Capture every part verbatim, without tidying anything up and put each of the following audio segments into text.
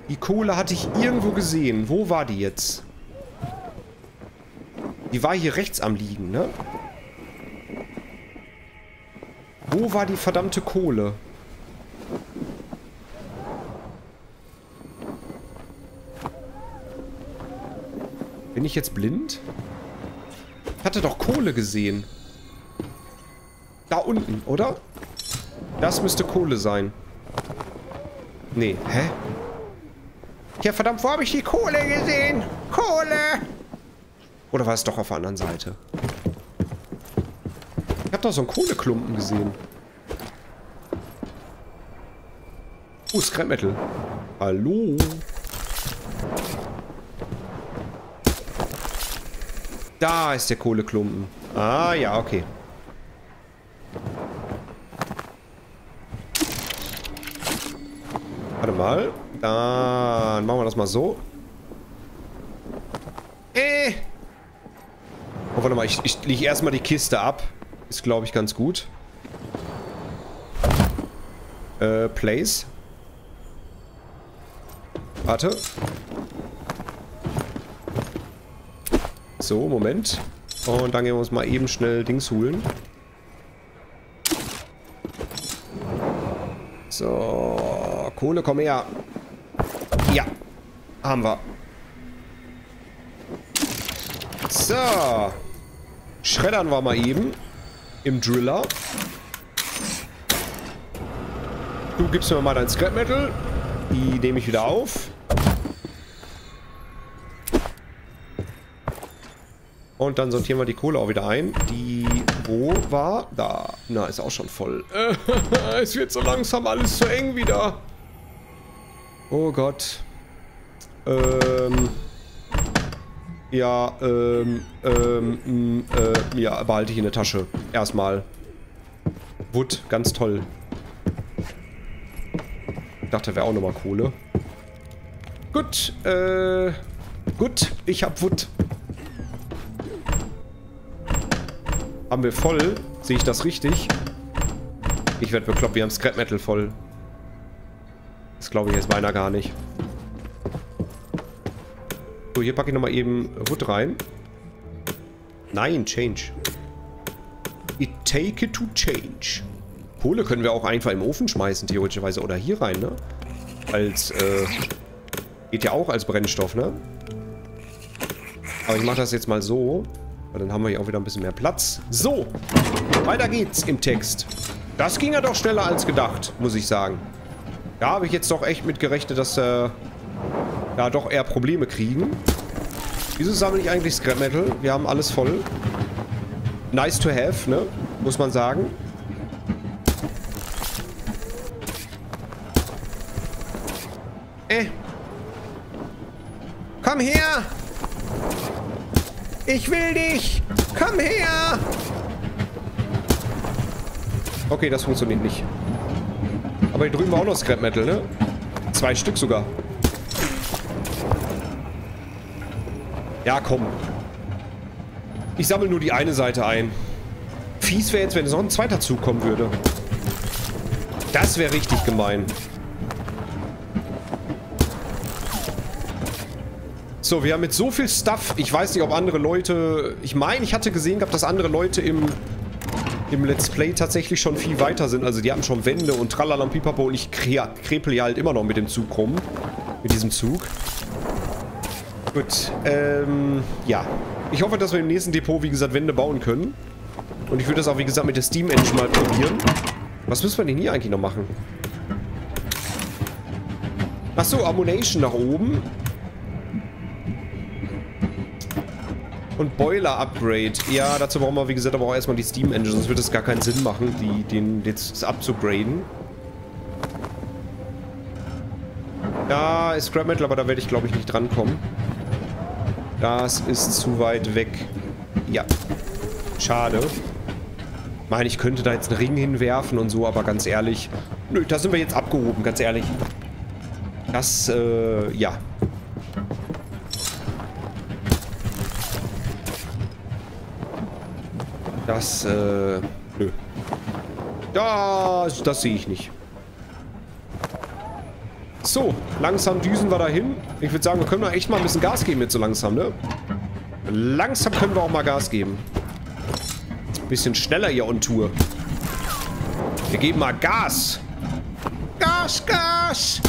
Die Kohle hatte ich irgendwo gesehen. Wo war die jetzt? Die war hier rechts am Liegen, ne? Wo war die verdammte Kohle? Bin ich jetzt blind? Ich hatte doch Kohle gesehen. Da unten, oder? Das müsste Kohle sein. Nee, hä? Ja, verdammt, wo habe ich die Kohle gesehen? Kohle! Oder war es doch auf der anderen Seite? Ich habe doch so einen Kohleklumpen gesehen. Oh, Scrap Metal. Hallo? Da ist der Kohleklumpen. Ah, ja, okay. Warte mal. Dann machen wir das mal so. Äh. Oh, warte mal. Ich, ich lege erstmal die Kiste ab. Ist, glaube ich, ganz gut. Äh, Place. Warte. So, Moment. Und dann gehen wir uns mal eben schnell Dings holen. So, Kohle, komm her. Ja, haben wir. So. Schreddern wir mal eben. Im Driller. Du gibst mir mal dein Scrap Metal. Die nehme ich wieder auf. Und dann sortieren wir die Kohle auch wieder ein. Die, wo war? Da. Na, ist auch schon voll. Es wird so langsam alles zu eng wieder. Oh Gott. Ähm. Ja, ähm, ähm, äh, ja, behalte ich in der Tasche. Erstmal. Wood, ganz toll. Ich dachte, wäre auch nochmal Kohle. Gut, äh, gut, ich hab Wood. Haben wir voll? Sehe ich das richtig? Ich werde bekloppt, wir haben Scrap Metal voll. Das glaube ich jetzt beinahe gar nicht. So, hier packe ich nochmal eben Wood rein. Nein, change. It take it to change. Kohle können wir auch einfach im Ofen schmeißen, theoretischerweise. Oder hier rein, ne? Als, äh... geht ja auch als Brennstoff, ne? Aber ich mache das jetzt mal so. Weil dann haben wir hier auch wieder ein bisschen mehr Platz. So! Weiter geht's im Text. Das ging ja doch schneller als gedacht, muss ich sagen. Da habe ich jetzt doch echt mit gerechnet, dass, äh... da doch eher Probleme kriegen. Wieso sammle ich eigentlich Scrap Metal? Wir haben alles voll. Nice to have, ne? Muss man sagen. Äh. Komm her! Ich will dich! Komm her! Okay, das funktioniert nicht. Aber hier drüben war auch noch Scrap Metal, ne? Zwei Stück sogar. Ja, komm. Ich sammle nur die eine Seite ein. Fies wäre jetzt, wenn es noch ein zweiter Zug kommen würde. Das wäre richtig gemein. So, wir haben jetzt so viel Stuff. Ich weiß nicht, ob andere Leute... Ich meine, ich hatte gesehen gehabt, dass andere Leute im, im Let's Play tatsächlich schon viel weiter sind. Also die hatten schon Wände und tralala und pipapo. Und ich kre krepel ja halt immer noch mit dem Zug rum. Mit diesem Zug. Gut, ähm, ja. Ich hoffe, dass wir im nächsten Depot, wie gesagt, Wände bauen können. Und ich würde das auch, wie gesagt, mit der Steam Engine mal probieren. Was müssen wir denn hier eigentlich noch machen? Achso, Ammunition nach oben. Und Boiler Upgrade. Ja, dazu brauchen wir, wie gesagt, aber auch erstmal die Steam Engine. Sonst wird es gar keinen Sinn machen, die, den jetzt abzugraden. Da ist Scrap Metal, aber da werde ich, glaube ich, nicht drankommen. Das ist zu weit weg. Ja. Schade. Ich meine, ich könnte da jetzt einen Ring hinwerfen und so, aber ganz ehrlich... Nö, da sind wir jetzt abgehoben, ganz ehrlich. Das, äh, ja. Das, äh, nö. Das, das sehe ich nicht. So, langsam düsen wir dahin. Ich würde sagen, wir können mal echt mal ein bisschen Gas geben jetzt so langsam, ne? Langsam können wir auch mal Gas geben. Ein bisschen schneller hier on Tour. Wir geben mal Gas. Gas, Gas.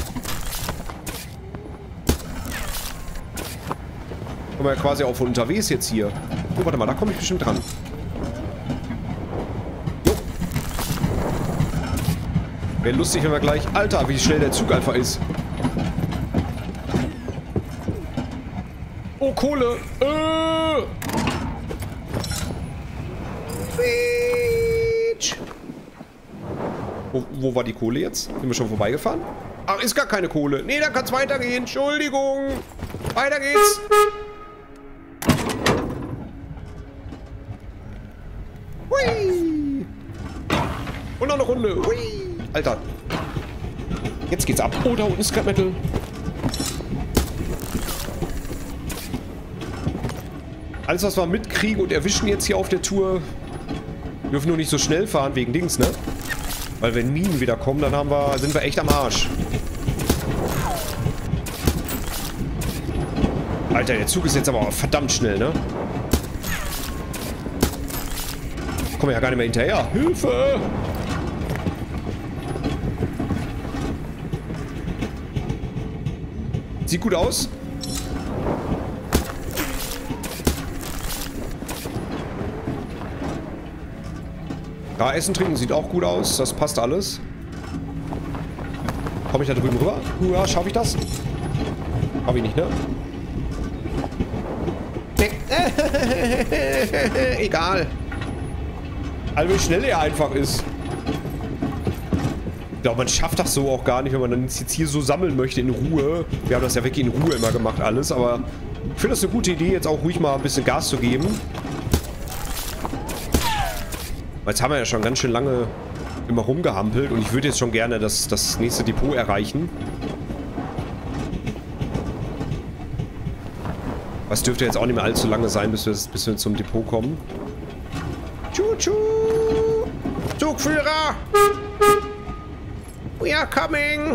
Kommen wir ja quasi auch von unterwegs jetzt hier. Oh, warte mal, da komme ich bestimmt dran. Jo. Wäre lustig, wenn wir gleich... Alter, wie schnell der Zug einfach ist. Oh, Kohle. Äh. Wo, wo war die Kohle jetzt? Sind wir schon vorbeigefahren? Ach, ist gar keine Kohle. Nee, da kann es weitergehen. Entschuldigung. Weiter geht's. Hui. Und noch eine Runde. Hui. Alter. Jetzt geht's ab. Oh, da unten ist Scrap Metal. Alles, was wir mitkriegen und erwischen jetzt hier auf der Tour, dürfen nur nicht so schnell fahren, wegen Dings, ne? Weil wenn Minen wieder kommen, dann haben wir, sind wir echt am Arsch. Alter, der Zug ist jetzt aber verdammt schnell, ne? Ich komme ja gar nicht mehr hinterher. Hilfe! Sieht gut aus. Ja, Essen, Trinken sieht auch gut aus. Das passt alles. Komme ich da drüben rüber? Ja, schaffe ich das? Habe ich nicht, ne? Nee. Egal. Also wie schnell er einfach ist. Ich glaube, man schafft das so auch gar nicht, wenn man dann jetzt hier so sammeln möchte in Ruhe. Wir haben das ja wirklich in Ruhe immer gemacht alles, aber ich finde das eine gute Idee, jetzt auch ruhig mal ein bisschen Gas zu geben. Jetzt haben wir ja schon ganz schön lange immer rumgehampelt und ich würde jetzt schon gerne das, das nächste Depot erreichen. Was dürfte jetzt auch nicht mehr allzu lange sein, bis wir, bis wir zum Depot kommen. Tschu-tschu! Zugführer! We are coming!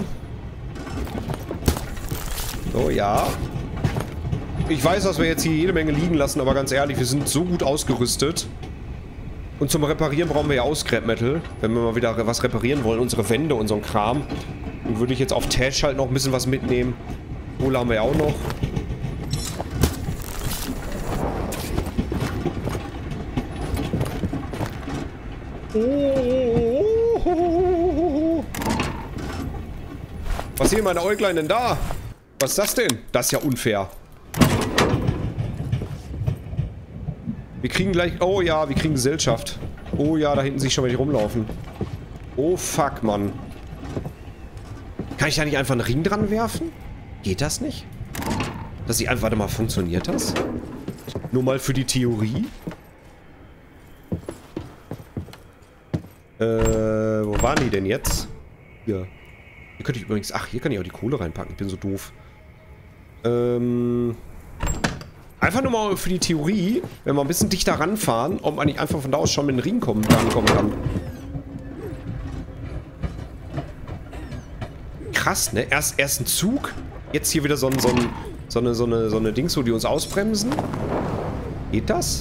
So, ja. Ich weiß, dass wir jetzt hier jede Menge liegen lassen, aber ganz ehrlich, wir sind so gut ausgerüstet. Und zum Reparieren brauchen wir ja auch Scrap Metal. Wenn wir mal wieder was reparieren wollen, unsere Wände, unseren Kram. Dann würde ich jetzt auf Tash halt noch ein bisschen was mitnehmen. Kohle haben wir ja auch noch. Was sehen meine Äuglein denn da? Was ist das denn? Das ist ja unfair. Wir kriegen gleich... Oh ja, wir kriegen Gesellschaft. Oh ja, da hinten sehe ich schon welche rumlaufen. Oh fuck, Mann. Kann ich da nicht einfach einen Ring dran werfen? Geht das nicht? Dass ich einfach... Warte mal, funktioniert das? Nur mal für die Theorie. Äh, wo waren die denn jetzt? Hier. Hier könnte ich übrigens... Ach, hier kann ich auch die Kohle reinpacken. Ich bin so doof. Ähm... Einfach nur mal für die Theorie, wenn wir ein bisschen dichter ranfahren, ob man nicht einfach von da aus schon mit dem Ring kommen, rankommen kann. Krass, ne? Erst, erst ein Zug, jetzt hier wieder so, ein, so, ein, so, eine, so, eine, so eine Dings, wo die uns ausbremsen. Geht das?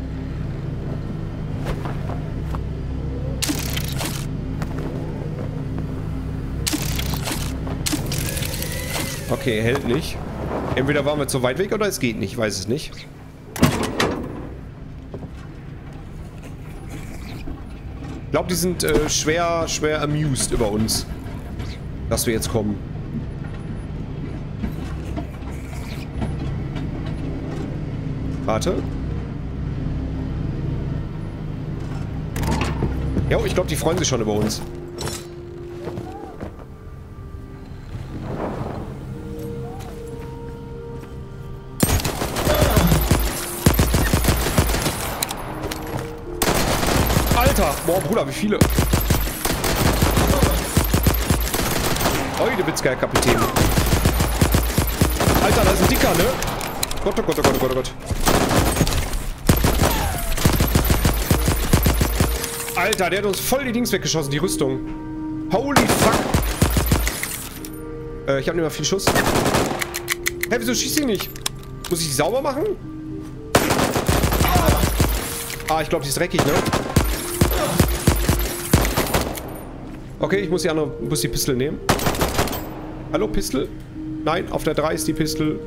Okay, hält nicht. Entweder waren wir zu weit weg oder es geht nicht. Ich weiß es nicht. Ich glaube, die sind äh, schwer, schwer amused über uns. Dass wir jetzt kommen. Warte. Jo, ich glaube, die freuen sich schon über uns. Boah, Bruder, wie viele? Heute wird's geil, Kapitän. Alter, da ist ein Dicker, ne? Gott, oh Gott, oh Gott, oh Gott, oh Gott. Alter, der hat uns voll die Dings weggeschossen, die Rüstung. Holy fuck. Äh, ich habe nicht mehr viel Schuss. Hä, hey, wieso schießt sie nicht? Muss ich die sauber machen? Ah, ich glaube, die ist dreckig, ne? Okay, ich muss die andere, muss die Pistole nehmen. Hallo, Pistole? Nein, auf der drei ist die Pistole.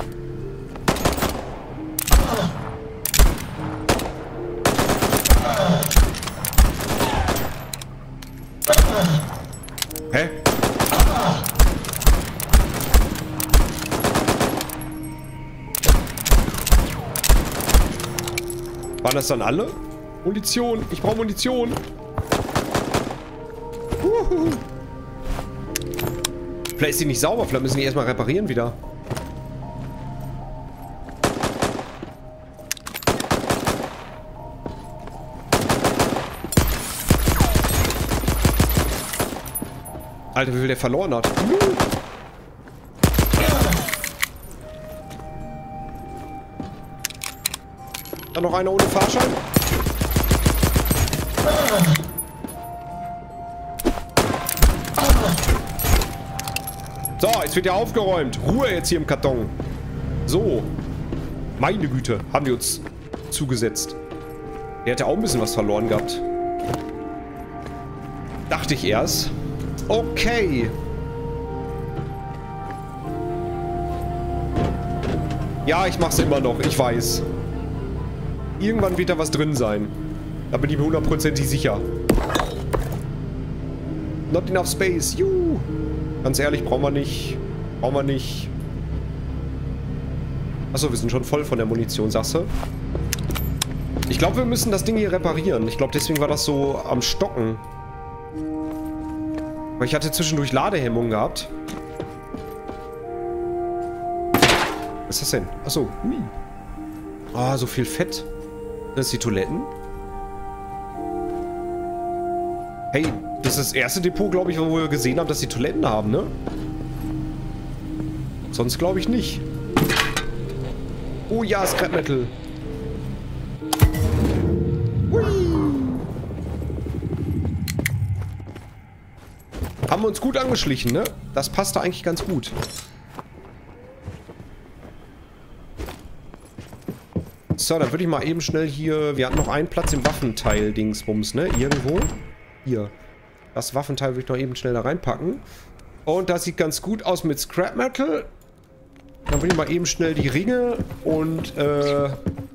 Hä? Waren das dann alle? Munition. Ich brauche Munition. Uhuhu. Vielleicht ist die nicht sauber. Vielleicht müssen die erstmal reparieren wieder. Alter, wie viel der verloren hat. Da noch einer ohne Fahrschein. So, jetzt wird ja aufgeräumt. Ruhe jetzt hier im Karton. So. Meine Güte, haben die uns zugesetzt. Der hätte auch ein bisschen was verloren gehabt. Dachte ich erst. Okay. Ja, ich mach's immer noch, ich weiß. Irgendwann wird da was drin sein. Da bin ich mir hundertprozentig sicher. Not enough space. Juhu. Ganz ehrlich, brauchen wir nicht. Brauchen wir nicht. Achso, wir sind schon voll von der Munition, sagst du? Ich glaube, wir müssen das Ding hier reparieren. Ich glaube, deswegen war das so am Stocken. Weil ich hatte zwischendurch Ladehemmungen gehabt. Was ist das denn? Achso. Hui. Ah, so viel Fett. Das sind die Toiletten. Hey, das ist das erste Depot, glaube ich, wo wir gesehen haben, dass die Toiletten haben, ne? Sonst glaube ich nicht. Oh ja, Scrap Metal. Hui. Haben wir uns gut angeschlichen, ne? Das passte eigentlich ganz gut. So, dann würde ich mal eben schnell hier... Wir hatten noch einen Platz im Waffenteil-Dingsbums, ne? Irgendwo. Hier. Das Waffenteil würde ich noch eben schnell da reinpacken. Und das sieht ganz gut aus mit Scrap Metal. Dann würde ich mal eben schnell die Ringe und, äh...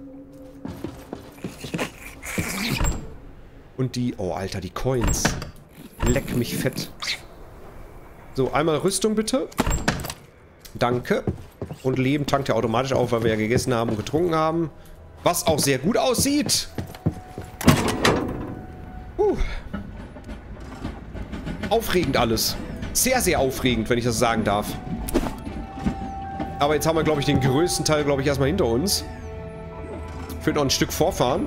Und die... Oh, Alter, die Coins. Leck mich fett. So, einmal Rüstung bitte. Danke. Und Leben tankt ja automatisch auf, weil wir ja gegessen haben und getrunken haben. Was auch sehr gut aussieht. Uh. Aufregend alles. Sehr, sehr aufregend, wenn ich das sagen darf. Aber jetzt haben wir, glaube ich, den größten Teil, glaube ich, erstmal hinter uns. Ich würde noch ein Stück vorfahren.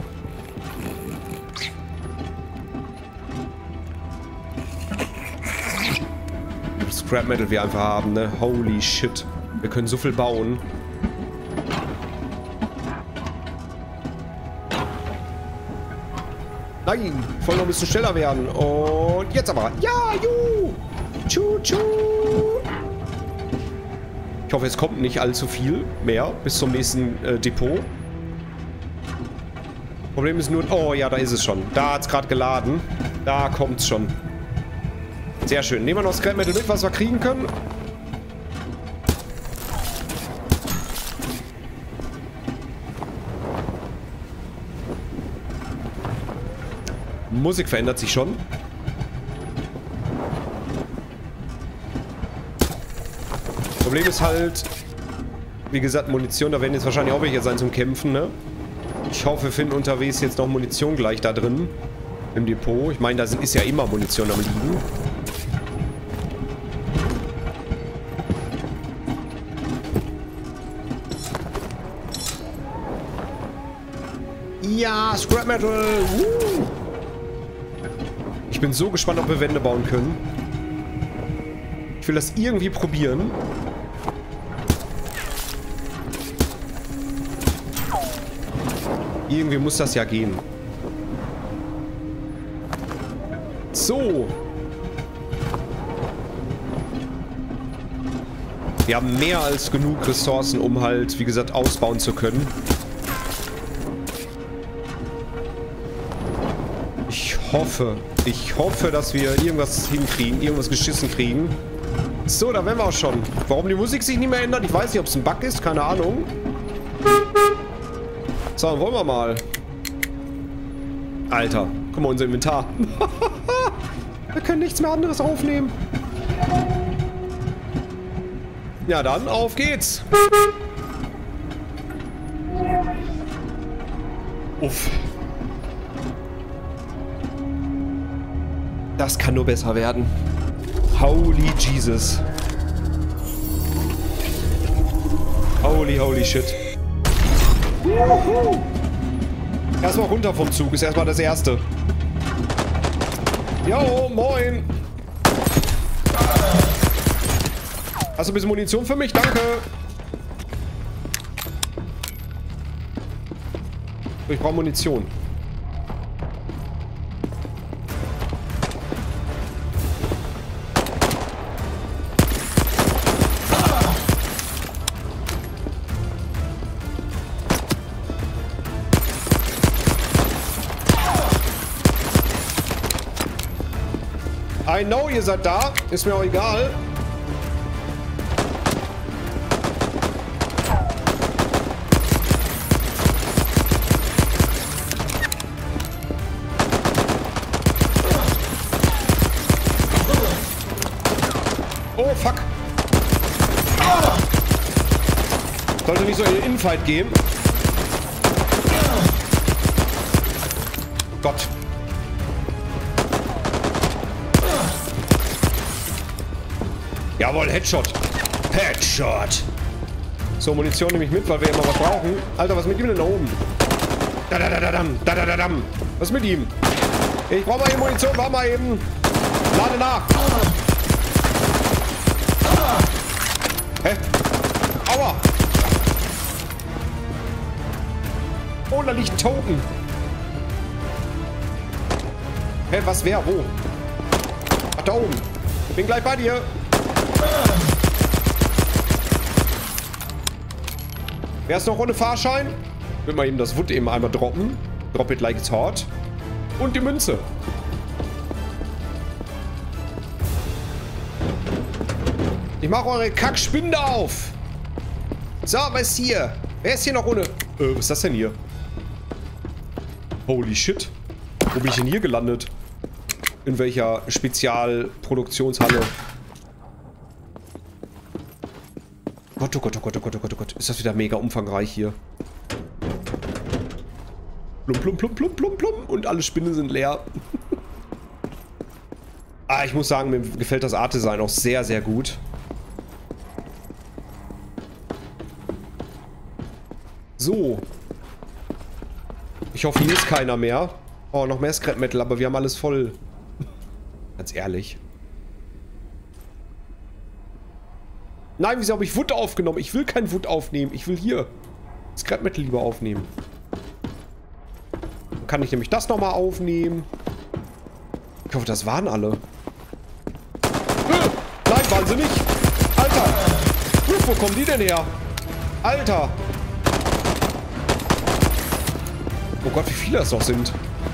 Scrap Metal wir einfach haben, ne? Holy shit. Wir können so viel bauen. Nein, ich wollte noch ein bisschen schneller werden. Und jetzt aber. Ja, juhu. Tschu, tschu. Ich hoffe, es kommt nicht allzu viel mehr bis zum nächsten äh, Depot. Problem ist nur... Oh ja, da ist es schon. Da hat es gerade geladen. Da kommt es schon. Sehr schön. Nehmen wir noch Scrap Metal mit, was wir kriegen können. Musik verändert sich schon. Problem ist halt, wie gesagt, Munition. Da werden jetzt wahrscheinlich auch welche sein zum Kämpfen, ne? Ich hoffe, wir finden unterwegs jetzt noch Munition gleich da drin. Im Depot. Ich meine, da ist ja immer Munition am Liegen. Ja, Scrap Metal. Uh. Ich bin so gespannt, ob wir Wände bauen können. Ich will das irgendwie probieren. Irgendwie muss das ja gehen. So. Wir haben mehr als genug Ressourcen, um halt, wie gesagt, ausbauen zu können. Ich hoffe, ich hoffe, dass wir irgendwas hinkriegen, irgendwas geschissen kriegen. So, da wären wir auch schon. Warum die Musik sich nicht mehr ändert, ich weiß nicht, ob es ein Bug ist, keine Ahnung. So, dann wollen wir mal. Alter, guck mal, unser Inventar. Wir können nichts mehr anderes aufnehmen. Ja, dann auf geht's. Uff. Das kann nur besser werden. Holy Jesus. Holy, holy shit. Juhu. Erstmal runter vom Zug, ist erstmal das Erste. Jo, moin. Hast du ein bisschen Munition für mich? Danke. Ich brauche Munition. I know, ihr seid da. Ist mir auch egal. Oh, fuck. Sollte nicht so in den Infight gehen. Gott. Jawohl, Headshot. Headshot. So, Munition nehme ich mit, weil wir immer was brauchen. Alter, was ist mit ihm denn da oben? Da da da da dam, da da da dam. Was ist mit ihm? Ich brauche mal eben Munition, warte mal eben. Lade nach. Hä? Aua. Oh, da liegt ein Token. Hä, was, wer, wo? Ach, da oben. Bin gleich bei dir. Wer ist noch ohne Fahrschein? Ich will mal eben das Wood eben einmal droppen. Drop it like it's hot. Und die Münze. Ich mache eure Kackspinde auf. So, was ist hier? Wer ist hier noch ohne? Äh, was ist das denn hier? Holy shit. Wo bin ich denn hier gelandet? In welcher Spezialproduktionshalle? Gott, oh Gott, oh Gott, oh Gott, oh Gott, oh Gott. Ist das wieder mega umfangreich hier. Plum, plum, plum, plum, plum, plum. Und alle Spinnen sind leer. Ah, ich muss sagen, mir gefällt das Art-Design auch sehr, sehr gut. So. Ich hoffe, hier ist keiner mehr. Oh, noch mehr Scrap Metal, aber wir haben alles voll. Ganz ehrlich. Nein, wieso habe ich Wood aufgenommen? Ich will kein Wood aufnehmen. Ich will hier Scrap Metal lieber aufnehmen. Dann kann ich nämlich das nochmal aufnehmen. Ich hoffe, das waren alle. Äh, nein, wahnsinnig. Alter. Wo kommen die denn her? Alter. Oh Gott, wie viele das noch sind.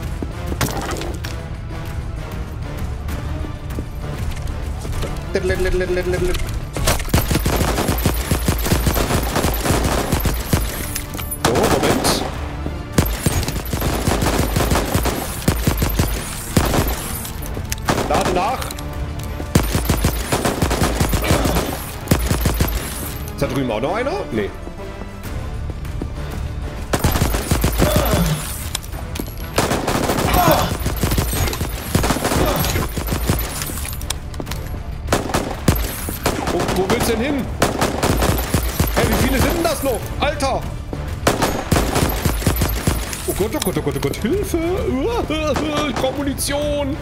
Nach. Ist da drüben auch noch einer? Nee. Wo, wo willst du denn hin? Hey, wie viele sind denn das noch? Alter! Oh Gott, oh Gott, oh Gott, oh Gott, Hilfe! Ich brauche Munition!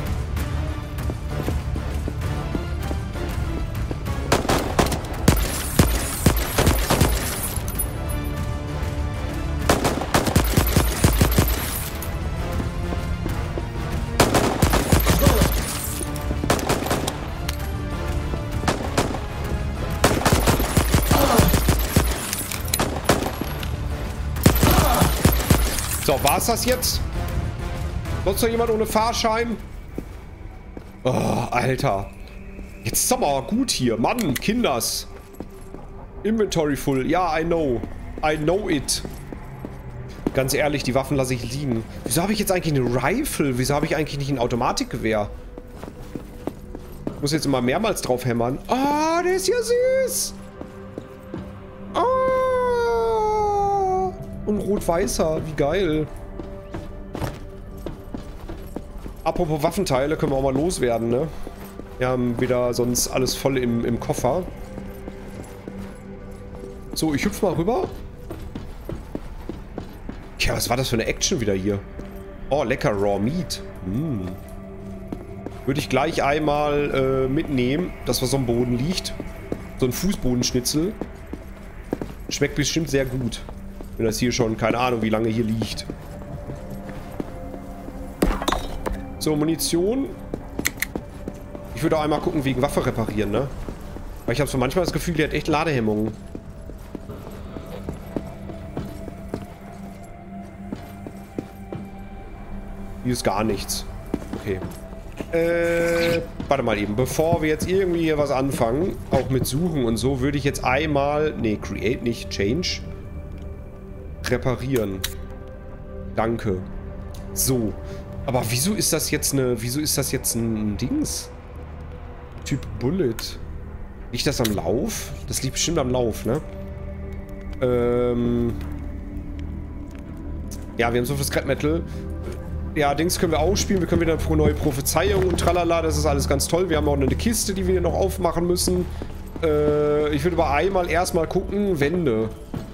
So, war's das jetzt? Sonst noch jemand ohne Fahrschein? Oh, Alter. Jetzt ist aber gut hier. Mann, Kinders. Inventory full. Ja, I know. I know it. Ganz ehrlich, die Waffen lasse ich liegen. Wieso habe ich jetzt eigentlich eine Rifle? Wieso habe ich eigentlich nicht ein Automatikgewehr? Ich muss jetzt immer mehrmals drauf hämmern. Ah, oh, der ist ja süß. Oh. Und rot-weißer. Wie geil. Apropos Waffenteile, können wir auch mal loswerden, ne? Wir haben wieder sonst alles voll im, im Koffer. So, ich hüpf mal rüber. Ja, was war das für eine Action wieder hier? Oh, lecker Raw Meat. Hm. Würde ich gleich einmal äh, mitnehmen, dass was am Boden liegt. So ein Fußbodenschnitzel. Schmeckt bestimmt sehr gut. Wenn das hier schon, keine Ahnung, wie lange hier liegt. So, Munition. Ich würde auch einmal gucken, wegen Waffe reparieren, ne? Weil ich habe so manchmal das Gefühl, die hat echt Ladehemmungen. Hier ist gar nichts. Okay. Äh, warte mal eben. Bevor wir jetzt irgendwie hier was anfangen, auch mit Suchen und so, würde ich jetzt einmal... Ne, Create nicht, Change. Reparieren. Danke. So. Aber wieso ist das jetzt eine... Wieso ist das jetzt ein Dings? Typ Bullet. Liegt das am Lauf? Das liegt bestimmt am Lauf, ne? Ähm... Ja, wir haben so viel Scrap Metal. Ja, Dings können wir ausspielen. Wir können wieder eine neue Prophezeiung und tralala. Das ist alles ganz toll. Wir haben auch eine Kiste, die wir noch aufmachen müssen. Äh, ich würde aber einmal erstmal gucken. Wände.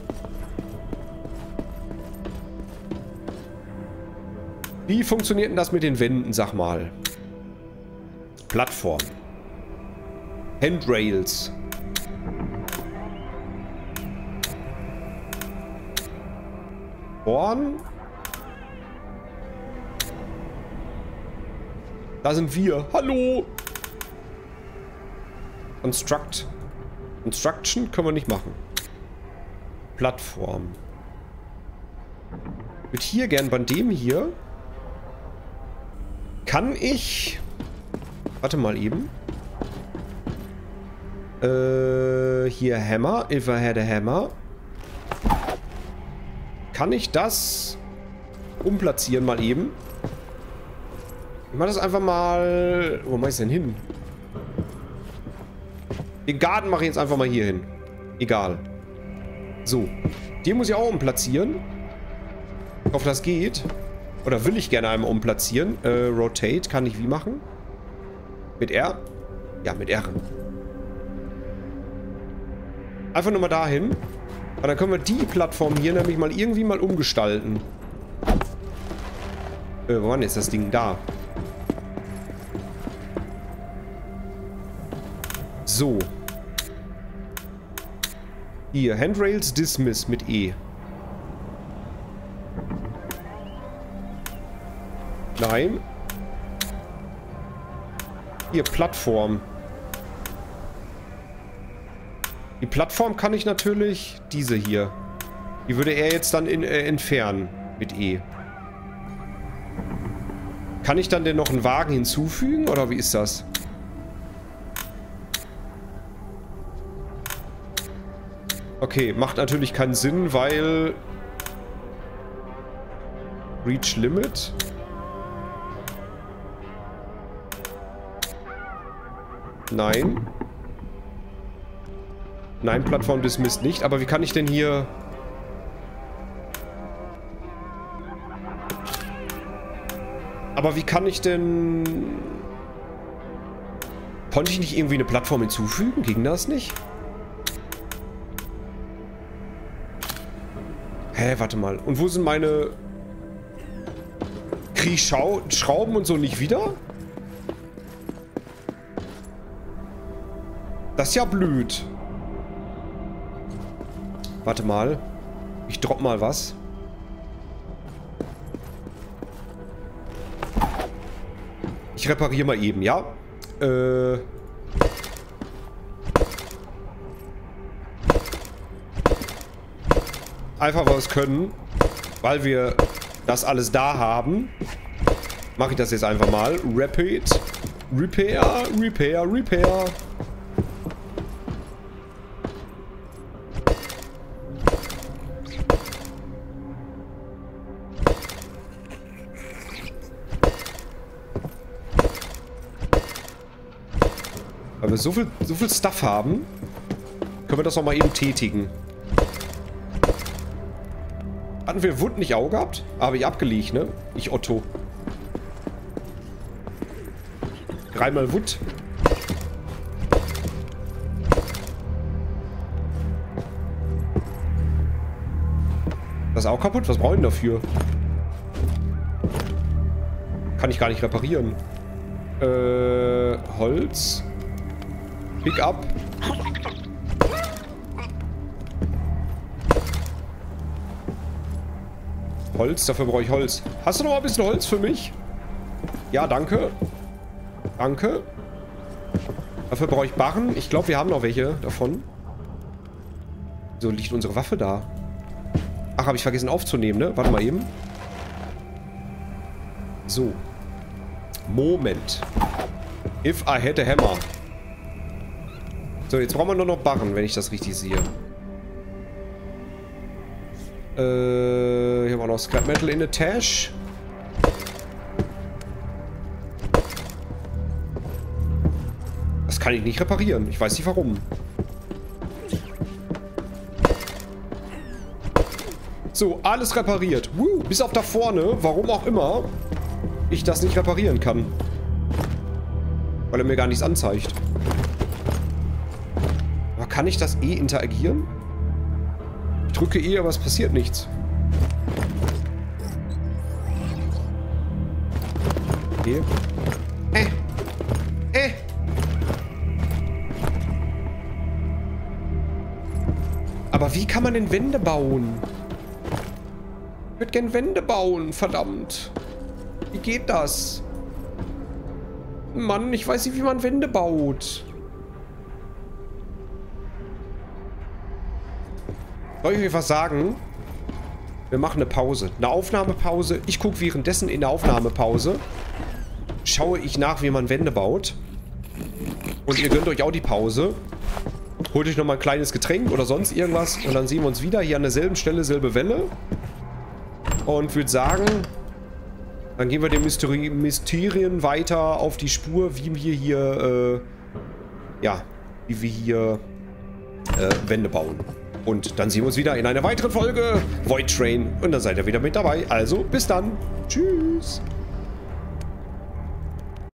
Wie funktioniert denn das mit den Wänden, sag mal? Plattform. Handrails. Born. Da sind wir. Hallo! Construct. Construction können wir nicht machen. Plattform. Ich würde hier gern bei dem hier... Kann ich... Warte mal eben. Äh, hier Hammer. If I had a hammer. Kann ich das umplatzieren mal eben? Ich mach das einfach mal... Wo mach ich denn hin? Den Garten mache ich jetzt einfach mal hier hin. Egal. So. Den muss ich auch umplatzieren. Ich hoffe, das geht. Oder will ich gerne einmal umplatzieren. Äh, Rotate kann ich wie machen? Mit R? Ja, mit R. Einfach nur mal dahin. Und dann können wir die Plattform hier nämlich mal irgendwie mal umgestalten. Äh, wo war denn jetzt das Ding? Da. So. Hier, Handrails Dismiss mit E. Nein. Hier, Plattform. Die Plattform kann ich natürlich... Diese hier. Die würde er jetzt dann in, äh, entfernen. Mit E. Kann ich dann denn noch einen Wagen hinzufügen? Oder wie ist das? Okay, macht natürlich keinen Sinn, weil... Reach Limit. Nein. Nein, Plattform dismissed nicht. Aber wie kann ich denn hier... Aber wie kann ich denn... Konnte ich nicht irgendwie eine Plattform hinzufügen? Ging das nicht? Hä, warte mal. Und wo sind meine... Krieg ich Schau Schrauben und so nicht wieder? Das ist ja blöd. Warte mal. Ich dropp mal was. Ich repariere mal eben, ja? Äh... Einfach was können, weil wir das alles da haben, mache ich das jetzt einfach mal. Rapid. Repair, Repair, Repair. Weil wir so viel, so viel Stuff haben, können wir das noch mal eben tätigen. Hatten wir Wood nicht auch gehabt? Habe ich abgelegt, ne? Ich Otto. Dreimal Wood. Das ist auch kaputt? Was brauchen wir denn dafür? Kann ich gar nicht reparieren. Äh, Holz. Pick up. Holz, dafür brauche ich Holz. Hast du noch mal ein bisschen Holz für mich? Ja, danke. Danke. Dafür brauche ich Barren. Ich glaube, wir haben noch welche davon. So liegt unsere Waffe da. Ach, habe ich vergessen aufzunehmen, ne? Warte mal eben. So. Moment. If I had a hammer. So, jetzt brauchen wir nur noch Barren, wenn ich das richtig sehe. Äh, hier haben wir noch Scrap Metal in the Tash. Das kann ich nicht reparieren. Ich weiß nicht warum. So, alles repariert. Woo, bis auf da vorne, warum auch immer, ich das nicht reparieren kann. Weil er mir gar nichts anzeigt. Aber kann ich das eh interagieren? Ich drücke eh, aber es passiert nichts. Okay. Äh. Äh. Aber wie kann man denn Wände bauen? Ich würde gerne Wände bauen, verdammt. Wie geht das? Mann, ich weiß nicht, wie man Wände baut. Soll ich euch was sagen? Wir machen eine Pause. Eine Aufnahmepause. Ich gucke währenddessen in der Aufnahmepause. Schaue ich nach, wie man Wände baut. Und ihr gönnt euch auch die Pause. Holt euch nochmal ein kleines Getränk oder sonst irgendwas. Und dann sehen wir uns wieder hier an derselben Stelle, selbe Welle. Und würde sagen, dann gehen wir den Mysteri Mysterien weiter auf die Spur, wie wir hier, äh, ja, wie wir hier äh, Wände bauen. Und dann sehen wir uns wieder in einer weiteren Folge Void Train. Und dann seid ihr wieder mit dabei. Also, bis dann. Tschüss.